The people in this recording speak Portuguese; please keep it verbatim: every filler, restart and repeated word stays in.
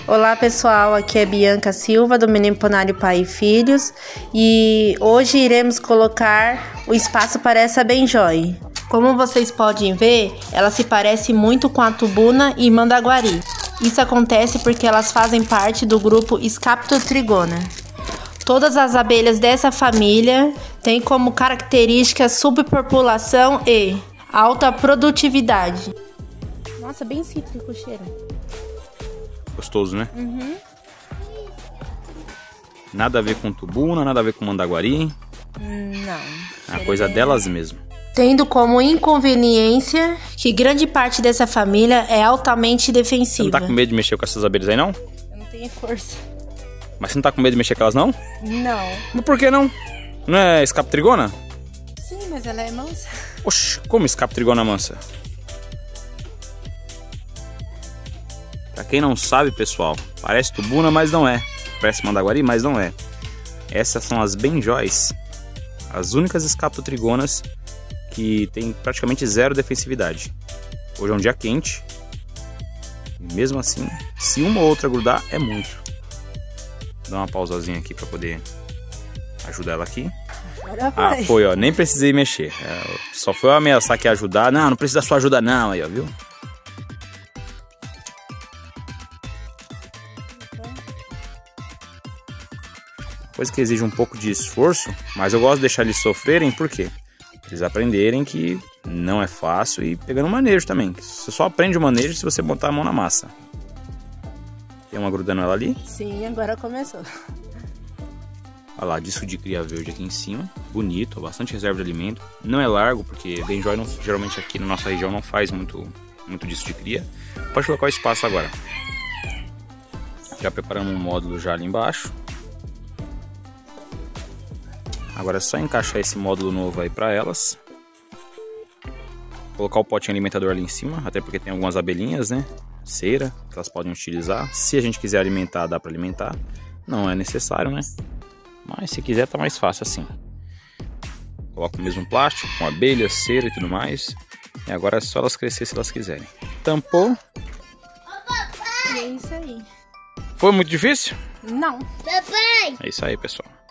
Olá pessoal, aqui é Bianca Silva do Meniponário Pai e Filhos e hoje iremos colocar o espaço para essa benjoy. Como vocês podem ver, ela se parece muito com a tubuna e mandaguari. Isso acontece porque elas fazem parte do grupo Scaptotrigona. Todas as abelhas dessa família têm como característica subpopulação e alta produtividade. Nossa, bem cítrico o cheiro. Gostoso, né? Uhum. Nada a ver com tubuna, nada a ver com mandaguari. Não. É a coisa delas mesmo. Tendo como inconveniência que grande parte dessa família é altamente defensiva. Você não tá com medo de mexer com essas abelhas aí, não? Eu não tenho força. Mas você não tá com medo de mexer com elas, não? Não. Mas por que não? Não é Scaptotrigona? Sim, mas ela é mansa. Oxe, como Scaptotrigona mansa? Pra quem não sabe, pessoal, parece tubuna, mas não é. Parece mandaguari, mas não é. Essas são as benjoys. As únicas Scaptotrigonas que tem praticamente zero defensividade. Hoje é um dia quente. E mesmo assim, se uma ou outra grudar, é muito. Vou dar uma pausazinha aqui para poder ajudar ela aqui. Ah, foi, ó. Nem precisei mexer. É, só foi eu ameaçar que ia ajudar. Não, não precisa da sua ajuda não. Aí, ó, viu? Coisa que exige um pouco de esforço, mas eu gosto de deixar eles sofrerem, por quê? Eles aprenderem que não é fácil e pegando o manejo também. Você só aprende o manejo se você botar a mão na massa. Tem uma grudando ela ali? Sim, agora começou. Olha lá, disco de cria verde aqui em cima. Bonito, bastante reserva de alimento. Não é largo, porque benjoy não, geralmente aqui na nossa região não faz muito, muito disco de cria. Pode colocar o espaço agora. Já preparamos um módulo já ali embaixo. Agora é só encaixar esse módulo novo aí para elas. Colocar o potinho alimentador ali em cima, até porque tem algumas abelhinhas, né? Cera, que elas podem utilizar. Se a gente quiser alimentar, dá para alimentar. Não é necessário, né? Mas se quiser, tá mais fácil assim. Coloca o mesmo plástico, com abelha, cera e tudo mais. E agora é só elas crescer se elas quiserem. Tampou. E é isso aí. Foi muito difícil? Não. É isso aí, pessoal.